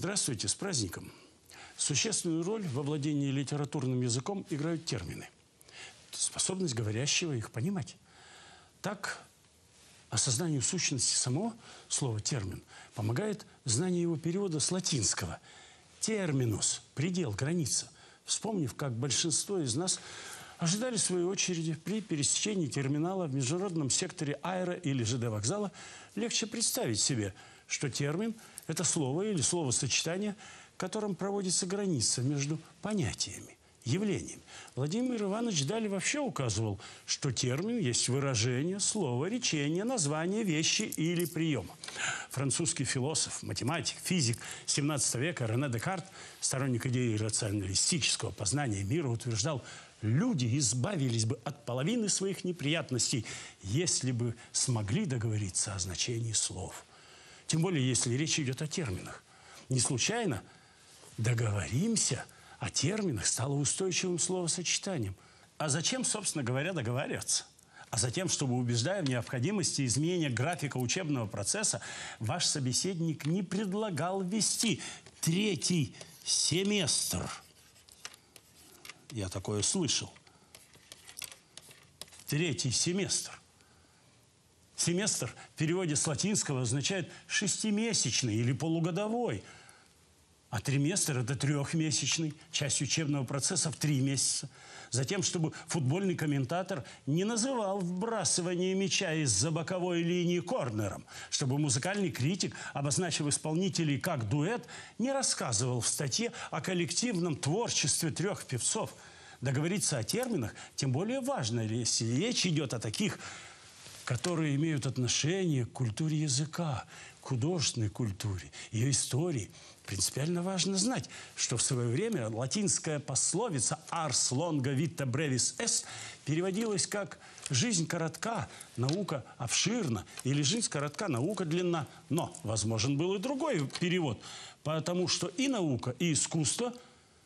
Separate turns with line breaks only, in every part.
Здравствуйте, с праздником! Существенную роль во владении литературным языком играют термины. Способность говорящего их понимать. Так, осознанию сущности самого слова «термин» помогает знание его перевода с латинского «терминус» – предел, граница. Вспомнив, как большинство из нас ожидали своей очереди при пересечении терминала в международном секторе аэро- или ЖД-вокзала, легче представить себе, что термин – это слово или словосочетание, которым проводится граница между понятиями, явлениями. Владимир Иванович Даль вообще указывал, что термин есть выражение, слово, речение, название вещи или приема. Французский философ, математик, физик XVII века Рене Декарт, сторонник идеи рационалистического познания мира, утверждал: люди избавились бы от половины своих неприятностей, если бы смогли договориться о значении слов. Тем более, если речь идет о терминах. Не случайно «договоримся» о терминах стало устойчивым словосочетанием. А зачем, собственно говоря, договариваться? А затем, чтобы, убеждая в необходимости изменения графика учебного процесса, ваш собеседник не предлагал ввести третий семестр. Я такое слышал. Третий семестр. Семестр в переводе с латинского означает шестимесячный или полугодовой. А триместр – это трехмесячный, часть учебного процесса в 3 месяца. Затем, чтобы футбольный комментатор не называл вбрасывание мяча из-за боковой линии корнером, чтобы музыкальный критик, обозначив исполнителей как дуэт, не рассказывал в статье о коллективном творчестве 3 певцов. Договориться о терминах тем более важно, если речь идет о таких, которые имеют отношение к культуре языка, к художественной культуре, ее истории. Принципиально важно знать, что в свое время латинская пословица «ars longa vita brevis est» переводилась как «жизнь коротка, наука обширна» или «жизнь коротка, наука длинна». Но возможен был и другой перевод, потому что и наука, и искусство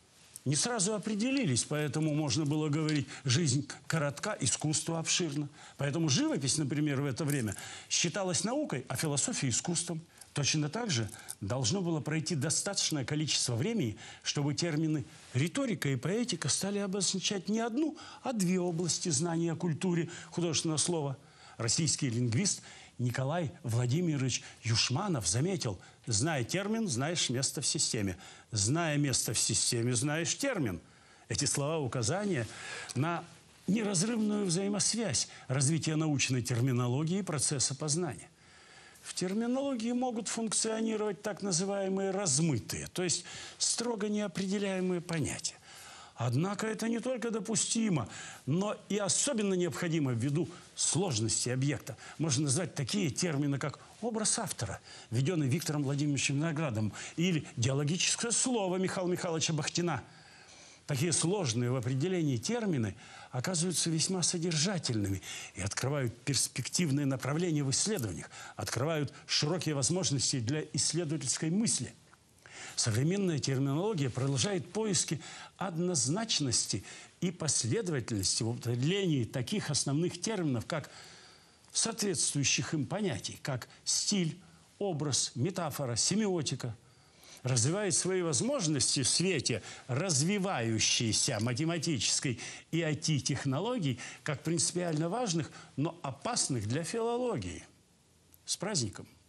не сразу определились, поэтому можно было говорить «жизнь коротка, искусство обширно». Поэтому живопись, например, в это время считалась наукой, а философия – искусством. Точно так же должно было пройти достаточное количество времени, чтобы термины риторика и поэтика стали обозначать не одну, а 2 области знания о культуре художественного слова. Российский лингвист Николай Владимирович Юшманов заметил: зная термин, знаешь место в системе. Зная место в системе, знаешь термин. Эти слова указания на неразрывную взаимосвязь развития научной терминологии и процесса познания. В терминологии могут функционировать так называемые размытые, то есть строго неопределяемые понятия. Однако это не только допустимо, но и особенно необходимо ввиду сложности объекта. Можно назвать такие термины, как образ автора, введенный Виктором Владимировичем Виноградовым, или диалогическое слово Михаила Михайловича Бахтина. Такие сложные в определении термины оказываются весьма содержательными и открывают перспективные направления в исследованиях, открывают широкие возможности для исследовательской мысли. Современная терминология продолжает поиски однозначности и последовательности в определении таких основных терминов, как соответствующих им понятий, как стиль, образ, метафора, семиотика. Развивает свои возможности в свете развивающейся математической и IT-технологий как принципиально важных, но опасных для филологии. С праздником!